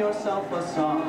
yourself a song.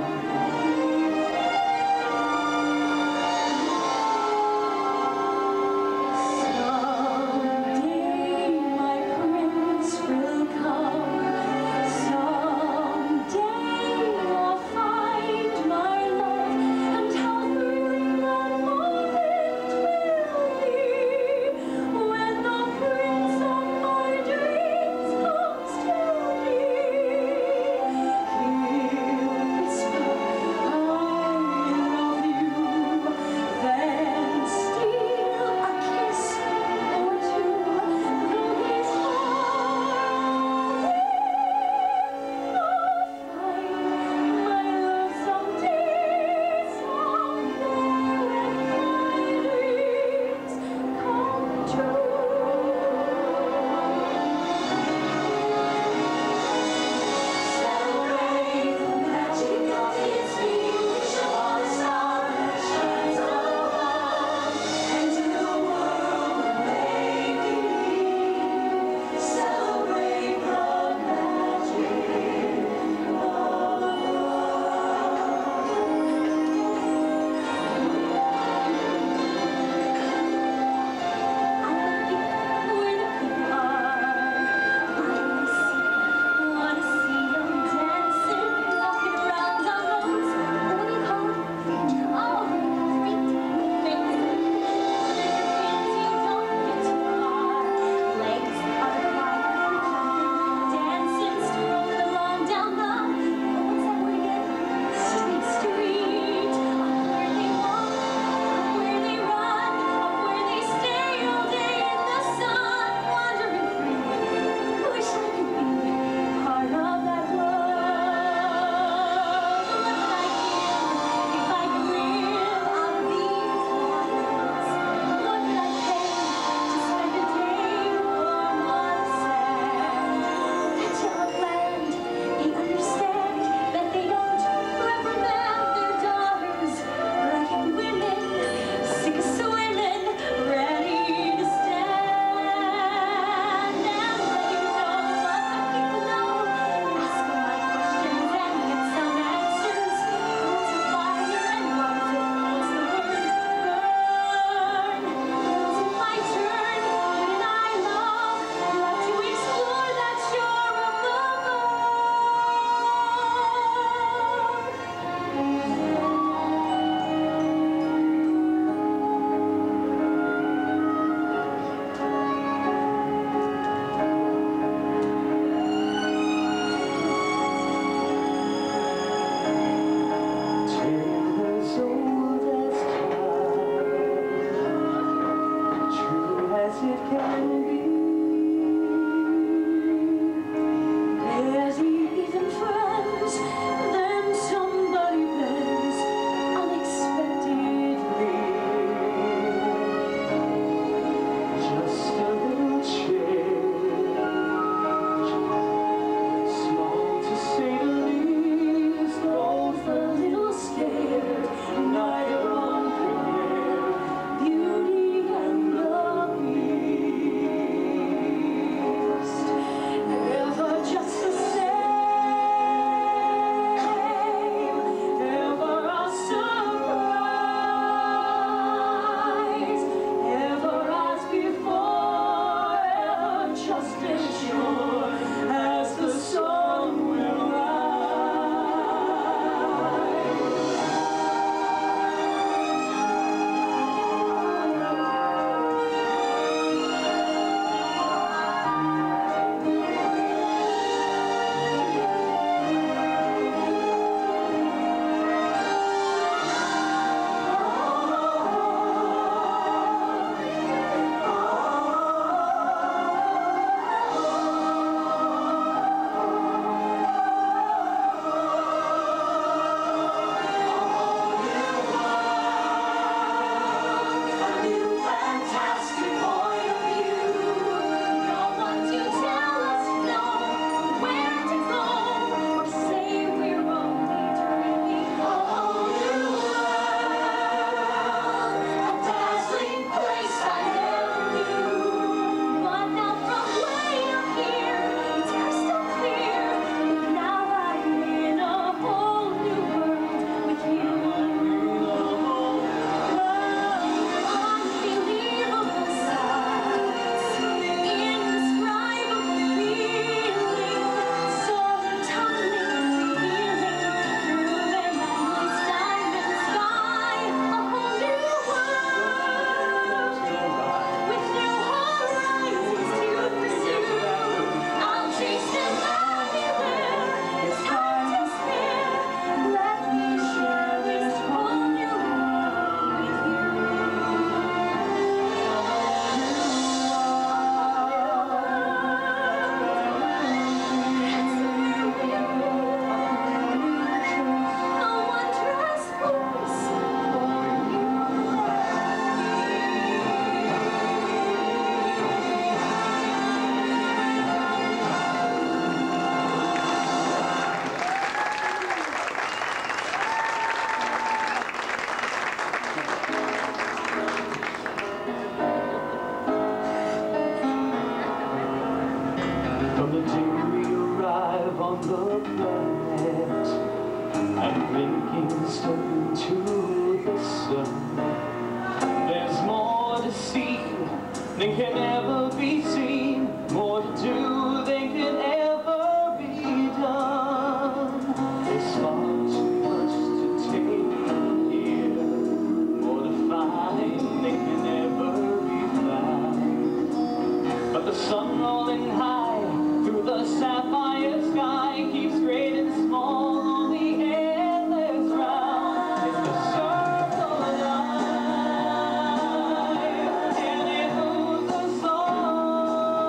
planet. I'm blinking, stepping to the sun. There's more to see than can ever be seen, more to do than can ever be done. There's far too much to take in here, more to find than can ever be found. But the sun rolling high through the sapphire sky keeps great and small on the endless round. It's the circle of life, and it moves us all.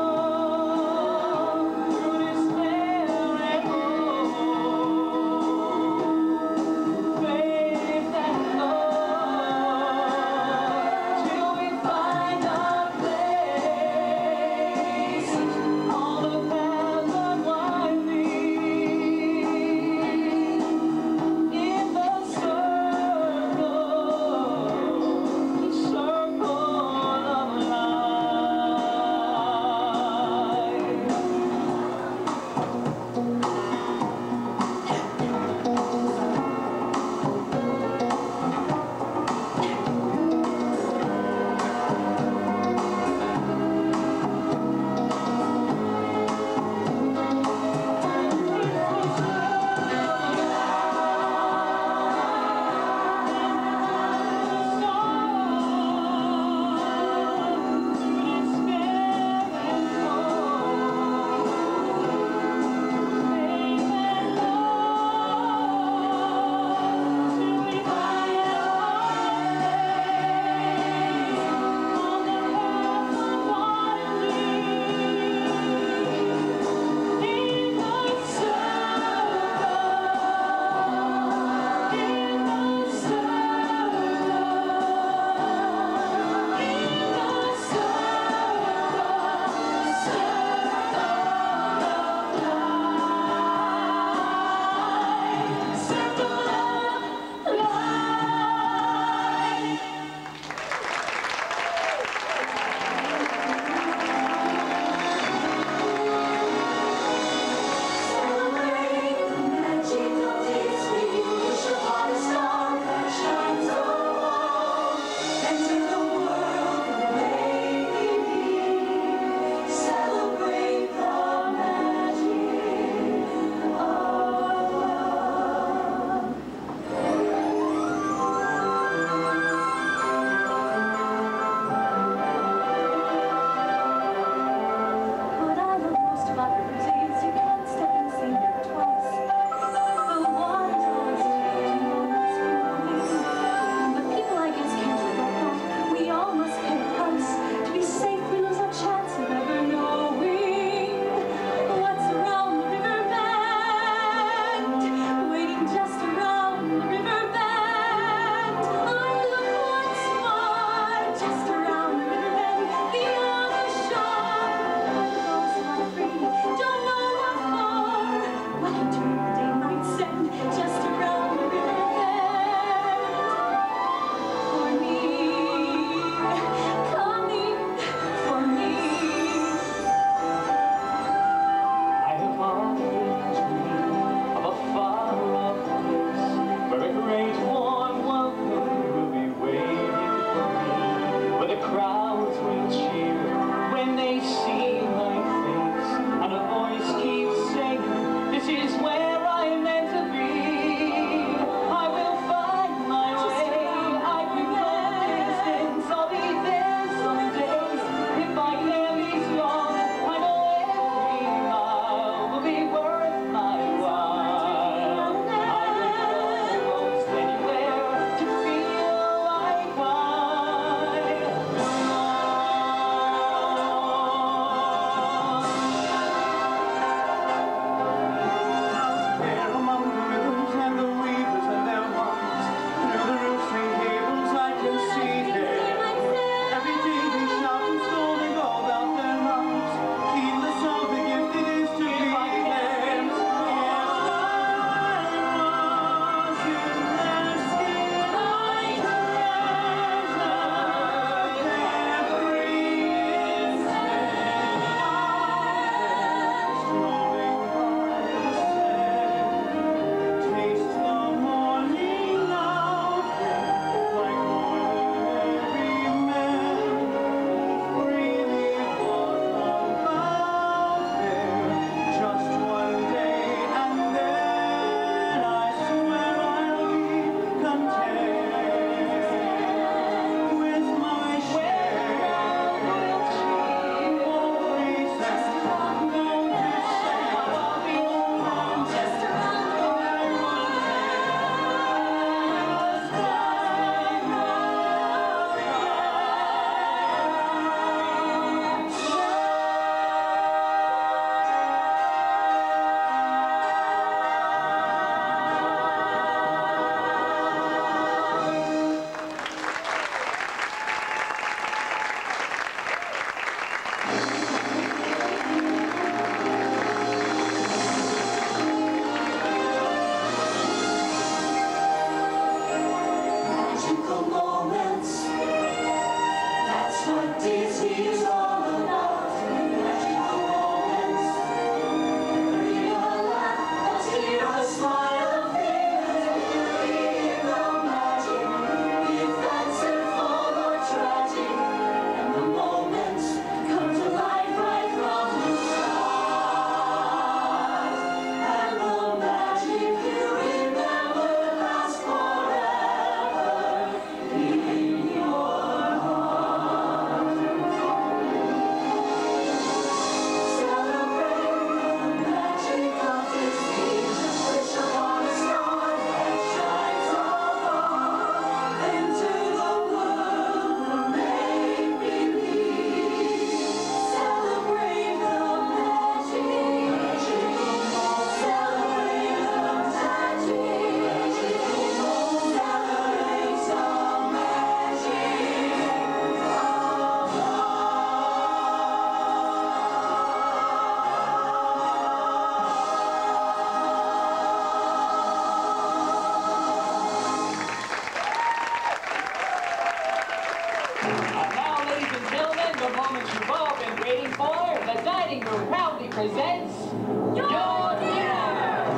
presents Your Dinner!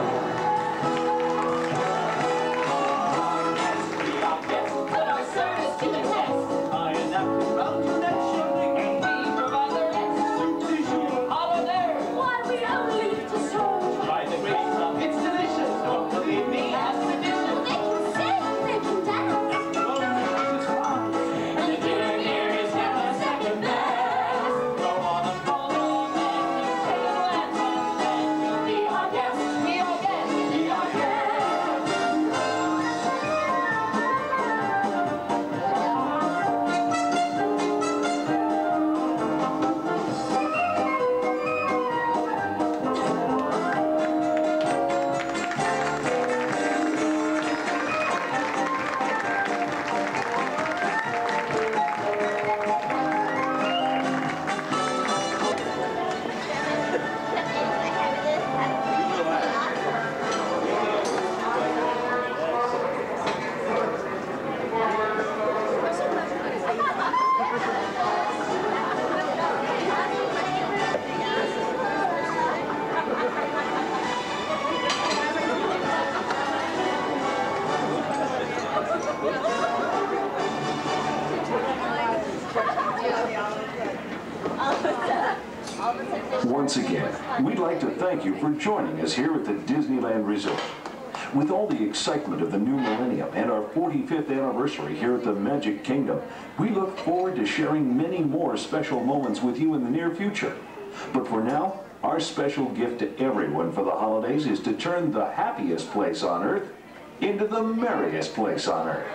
We are guests, put our service to the test. By a napkin round your neck, showing and we provide the rest. Soup du jour, hors d'oeuvre. Why we only live to serve. By the grace of it's delicious. Don't believe me, ask the dishes. They can sit, they can dance. And the dinner here is never second best. Go on and follow me, take a glance and then you'll be our guest. Be our guest, be our guest. Once again, we'd like to thank you for joining us here at the Disneyland Resort. With all the excitement of the new millennium and our 45th anniversary here at the Magic Kingdom, we look forward to sharing many more special moments with you in the near future. But for now, our special gift to everyone for the holidays is to turn the happiest place on earth into the merriest place on earth.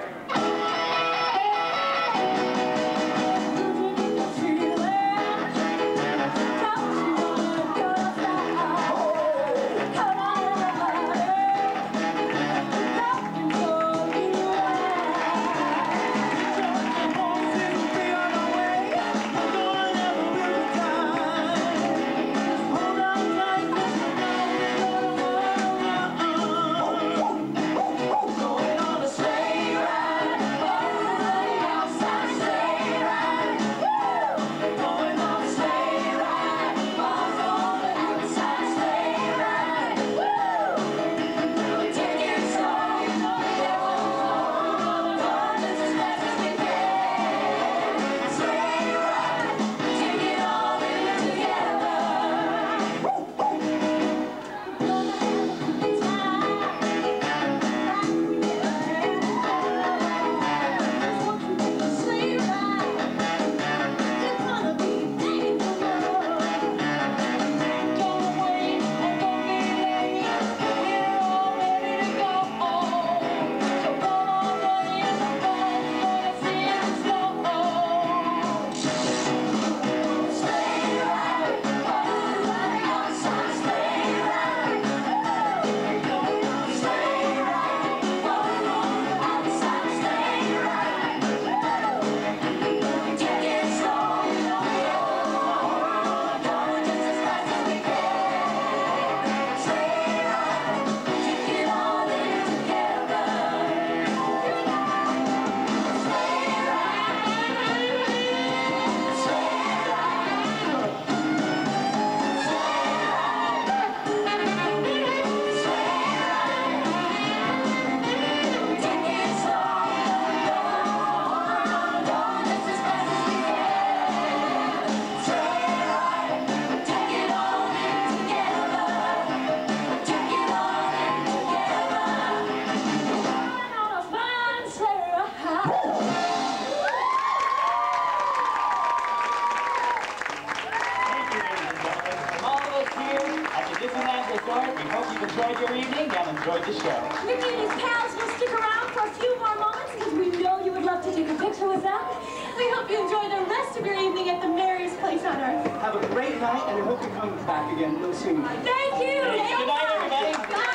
Enjoyed your evening and enjoyed the show. Mickey and his pals will stick around for a few more moments because we know you would love to take a picture with them. We hope you enjoy the rest of your evening at the merriest place on earth. Have a great night, and I hope you come back again real soon. Thank you. Good night, everybody. Bye.